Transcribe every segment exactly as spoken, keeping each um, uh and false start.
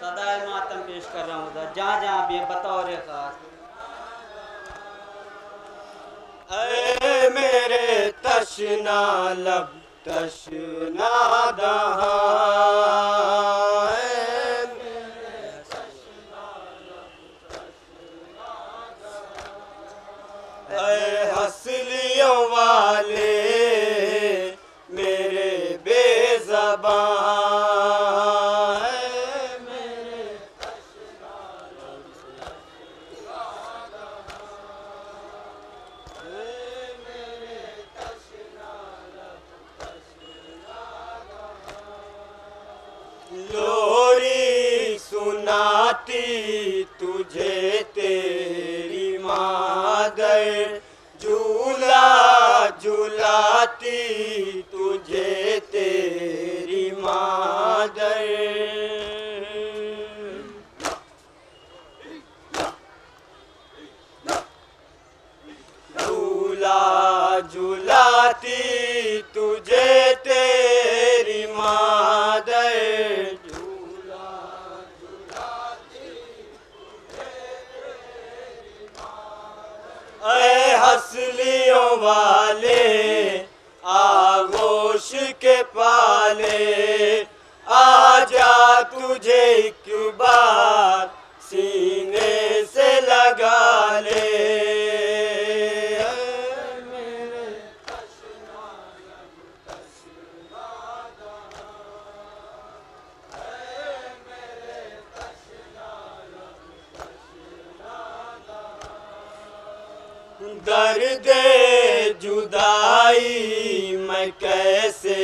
सदाए मातम पेश कर रहा हूँ जहाँ जहाँ भी बतौर खास। ऐ मेरे तशना लब तशना दहां, ऐ हसलियों वाले मेरे बेज़बां, लोरी सुनाती तुझे तेरी मादर, झूला झूलाती तुझे तेरी मादर, झूला झूलाती तुझे तेरी मादर, ऐ हसलियों वाले आगोश के पाले, आजा तुझे एक बार सीने से लगा ले, दर्द जुदाई मैं कैसे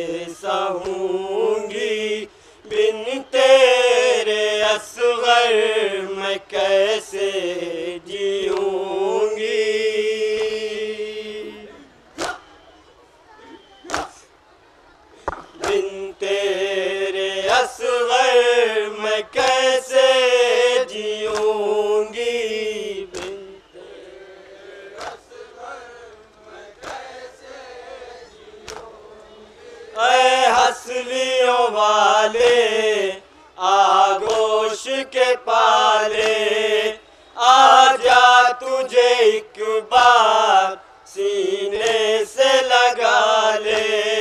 सहूंगी, बिन तेरे असगर मैं कैसे जीऊंगी, बिन तेरे असगर मैं कैसे जीऊंगी, ऐ हसलियों वाले आगोश के पाले, आजा तुझे एक बार सीने से लगा ले,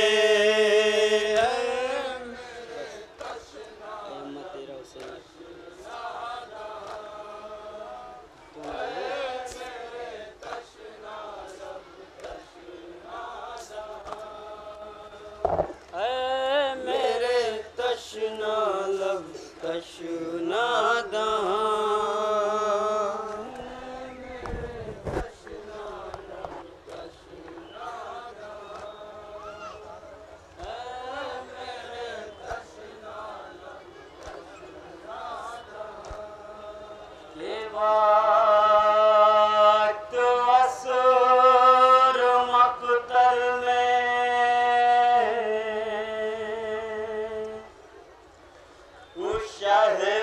तशना लब तशना दहां, ये वक्त असर मक़तल में उस शहर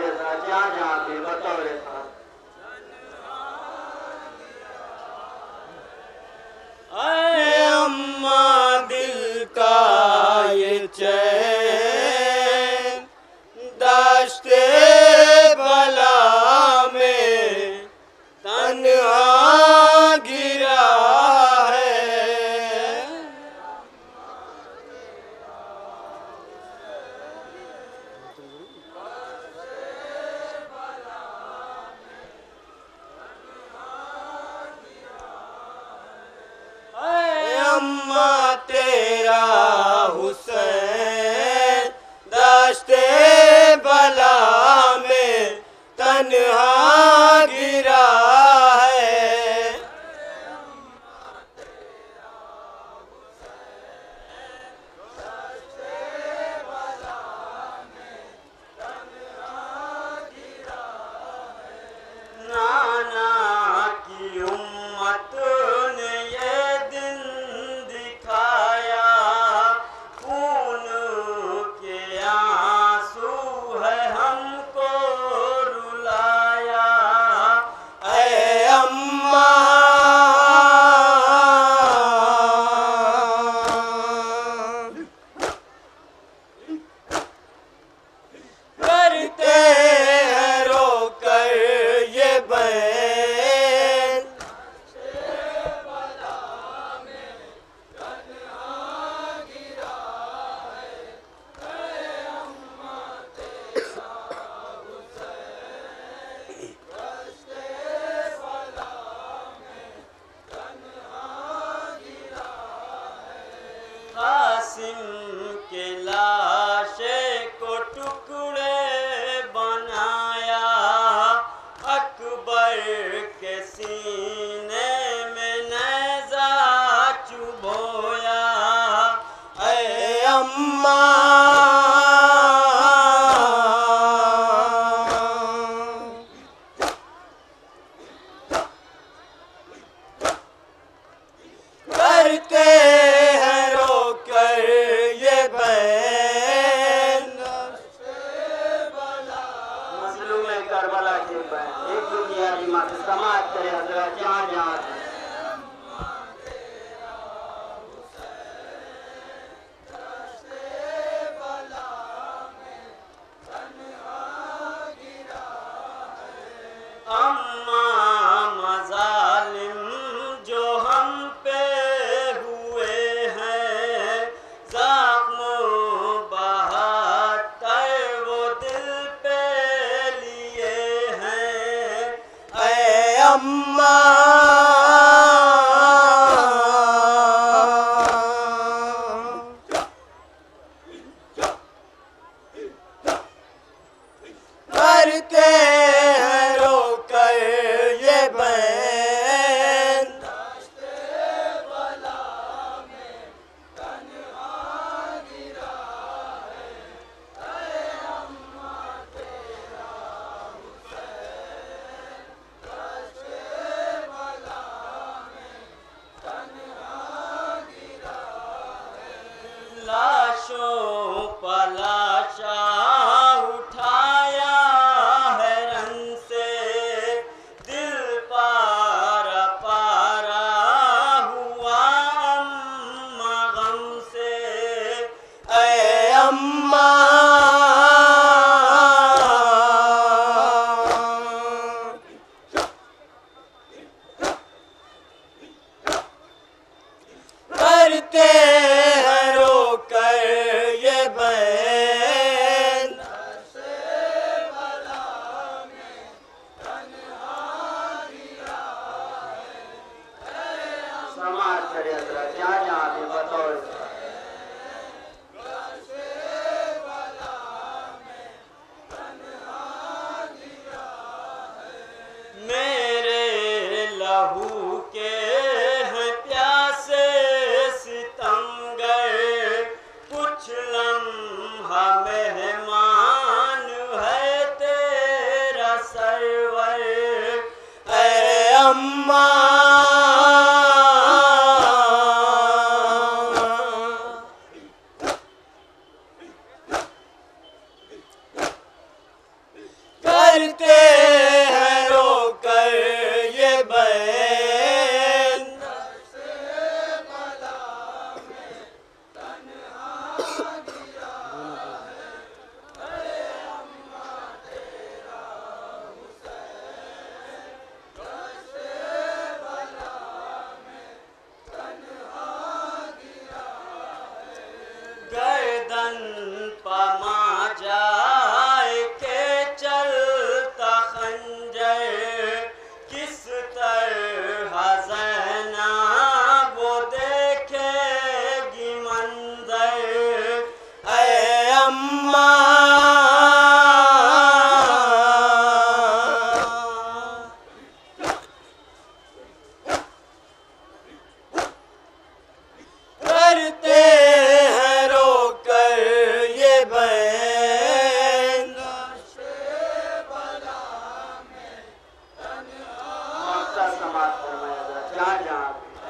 तेरे साथ जहाँ जहाँ भी बतौर खास। अरे अम्मा दिल का ये चैन दाश्ते बला में तन्हा गिरा है। अरे अम्मा तेरा हुसैन दाश्ते बला में तन्हा गिरा है। नाना की उम्मत ने ये दिन दिखाया, खून के आंसू है हमको रुलाया। ऐ अम्मा करते हैं रोकर ये बैन कासिम के लाशे को टुकड़े बनाया, अकबर के सीने में नेज़ा चुभोया। ऐ अम्मा करते हैं रोकर ये बैन मजलूम करबला के बैन एक दुनिया की मात समाज करे हजरत जहाँ जहाँ भी। अम्मा मजालिम जो हम पे हुए हैं, ज़ख्म बहत्तर वो दिल पे लिए हैं। ऐ अम्मा करते हैं रोकर ये बैन लाशों पलाशा उठाया है रन से, दिल पारा पारा हुआ अम्मा गम से। ऐ अम्मा करते हैं रोकर ये बैन समाज करे हजरत जहाँ जहाँ भी बतौर मेरे लहू के हैं प्यासे सितमगर, कुछ लम्हा मेहमान है तेरा सरवर। ऐ अम्मा करते हैं रोकर ये बैन। गर्दन पमा जाए के चलता खंजर, किस तरह ज़ैनब वो देखेगी मंजर। ऐ अम्मा करते हैं रोकर ये बैन। मक्का समाप्त फरमाया जरा जहाँ जहाँ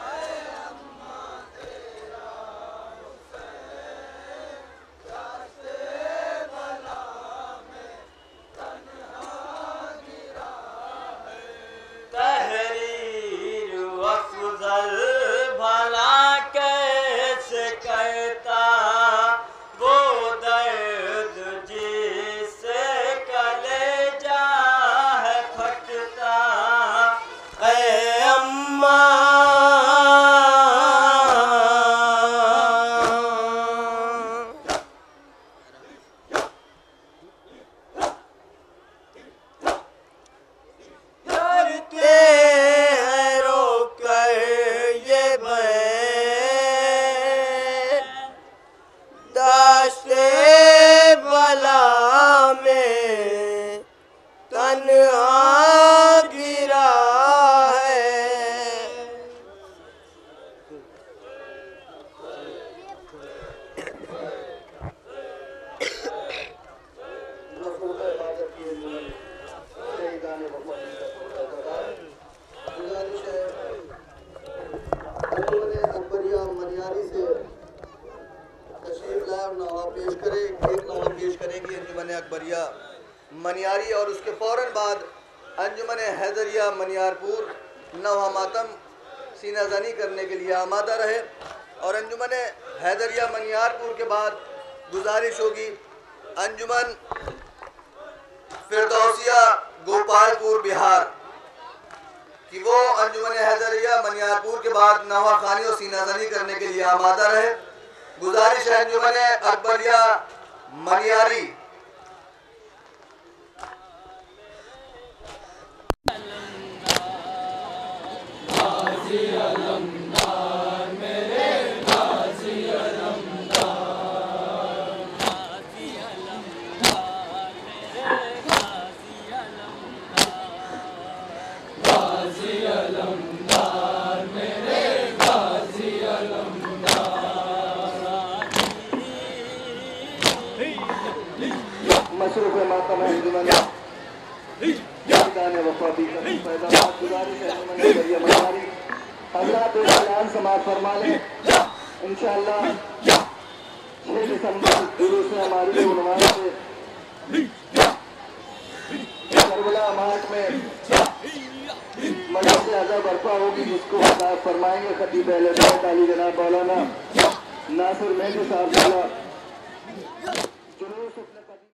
तहरीर अफजल भला कैसे करता वो दर्द जिससे कलेजा है फटता। ऐ अम्मा करते हैं रोकर ये बैन। दाश्ते बला में तन्हा गिरा है। अकबरिया मनियारी से तशरीफ लाए और नवा पेश करे। एक नवा पेश करेंगी अंजुमन अकबरिया मनियारी और उसके फ़ौरन बाद अंजुमन हैदरिया मनियारपुर नवा मातम सीना जनी करने के लिए आमादा रहे। और अंजुमन हैदरिया मनियारपुर के बाद गुजारिश होगी अंजुमन फिरदौसिया गोपालपुर बिहार कि वो अंजुमन हैदरिया मनियारपुर के बाद नवा खानी और सीना जनी करने के लिए आमादा रहे। गुजारिश है अंजुमन अकबरिया मनियारी मशरूफ मातम है अंजुमन वफादी पैदावार। गुजारिश है अंजुमन हैदरिया मनियारी हज़रात ऐलान समाअत फरमा लें इंशाअल्लाह। छह दिसंबर जुलूस हमारी उन्वान से करबला मार्च में मजलिस आज़ा बर्पा होगी जिसको खिताब फरमाएंगे खतीब अहले बैत अली जनाब मौलाना नासिर मेहदी साहब। जुलूस